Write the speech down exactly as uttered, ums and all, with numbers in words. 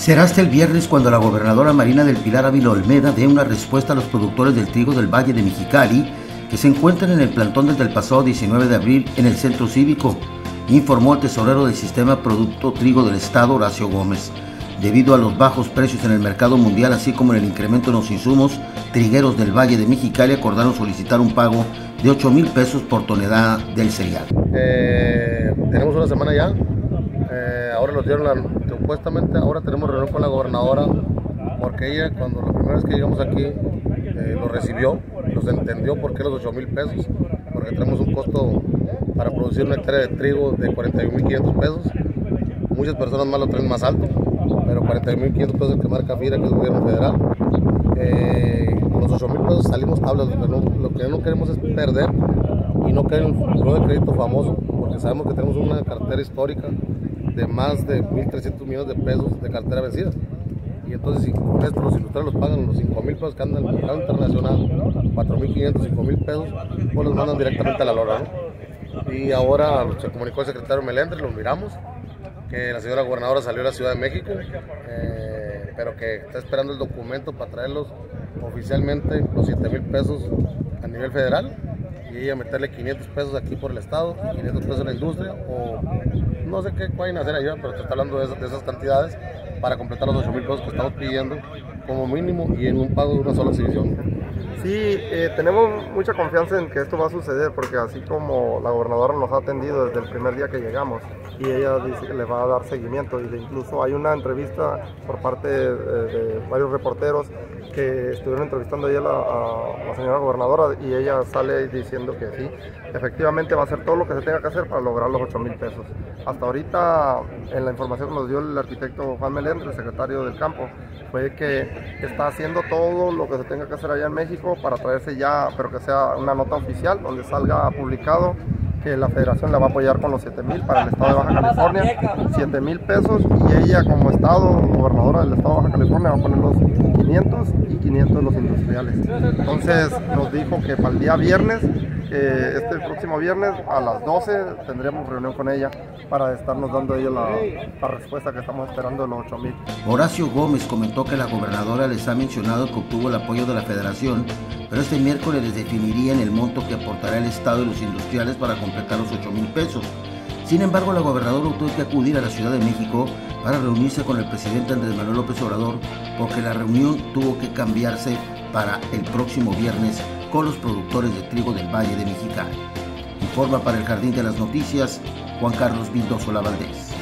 Será hasta el viernes cuando la gobernadora Marina del Pilar Ávila Olmeda dé una respuesta a los productores del trigo del Valle de Mexicali que se encuentran en el plantón desde el pasado diecinueve de abril en el Centro Cívico, informó el tesorero del Sistema Producto Trigo del Estado, Horacio Gómez. Debido a los bajos precios en el mercado mundial, así como en el incremento en los insumos, trigueros del Valle de Mexicali acordaron solicitar un pago de ocho mil pesos por tonelada del cereal. Eh, tenemos una semana ya, eh, ahora nos dieron la, supuestamente ahora tenemos reunión con la gobernadora, porque ella cuando la primera vez que llegamos aquí eh, lo recibió, los entendió por qué los ocho mil pesos, porque tenemos un costo para producir una hectárea de trigo de cuarenta y un mil quinientos pesos, muchas personas más lo traen más alto, pero cuarenta y un mil quinientos pesos que marca FIRA, que es el gobierno federal. Eh, con los ocho mil pesos salimos tablas, lo que, no, lo que no queremos es perder y no caer en el futuro de crédito famoso, porque sabemos que tenemos una cartera histórica de más de mil trescientos millones de pesos de cartera vencida. Y entonces si con esto los industriales los pagan los cinco mil pesos que andan en el mercado internacional, cuatro mil quinientos, cinco mil pesos, pues los mandan directamente a la lora, ¿no? Y ahora se comunicó el secretario Melendre, lo miramos, que la señora gobernadora salió a la Ciudad de México, eh, pero que está esperando el documento para traerlos oficialmente los siete mil pesos a nivel federal y ella meterle quinientos pesos aquí por el estado y quinientos pesos en la industria, o no sé qué vayan a hacer allá, pero se está hablando de esas, de esas cantidades para completar los ocho mil pesos que estamos pidiendo como mínimo y en un pago de una sola exhibición. Sí, eh, tenemos mucha confianza en que esto va a suceder, porque así como la gobernadora nos ha atendido desde el primer día que llegamos y ella dice que le va a dar seguimiento, y incluso hay una entrevista por parte de, de varios reporteros que estuvieron entrevistando ayer a la, a la señora gobernadora, y ella sale diciendo que sí, efectivamente va a hacer todo lo que se tenga que hacer para lograr los ocho mil pesos. Hasta ahorita, en la información que nos dio el arquitecto Juan Melendre, el secretario del campo, fue que está haciendo todo lo que se tenga que hacer allá en México para traerse ya, pero que sea una nota oficial donde salga publicado que la federación la va a apoyar con los siete mil para el estado de Baja California, siete mil pesos, y ella como estado, gobernadora del estado de Baja California, va a poner los quinientos y quinientos los industriales. Entonces nos dijo que para el día viernes, que este próximo viernes a las doce tendríamos reunión con ella para estarnos dando ella la, la respuesta que estamos esperando de los ocho mil. Horacio Gómez comentó que la gobernadora les ha mencionado que obtuvo el apoyo de la federación, pero este miércoles les definirían el monto que aportará el estado y los industriales para completar los ocho mil pesos. Sin embargo, la gobernadora tuvo que acudir a la Ciudad de México para reunirse con el presidente Andrés Manuel López Obrador, porque la reunión tuvo que cambiarse para el próximo viernes con los productores de trigo del Valle de Mexicali. Informa para el Jardín de las Noticias, Juan Carlos Vildoso Lavaldez.